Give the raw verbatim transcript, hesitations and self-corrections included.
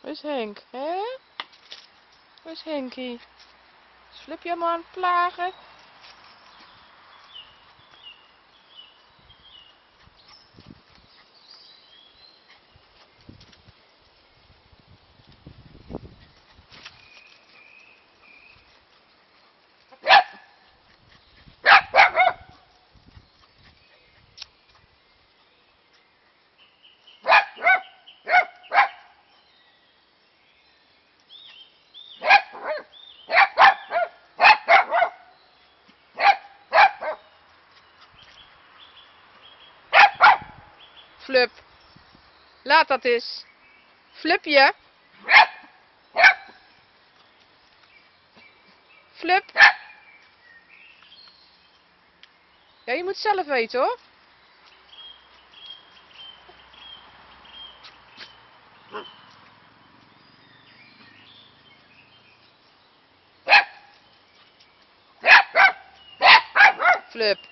Waar is Henk, hè? Waar is Henkie? Is Flipje helemaal aan het plagen? Flup, laat dat eens. Flupje. Flup. Ja, je moet zelf weten hoor. Flup.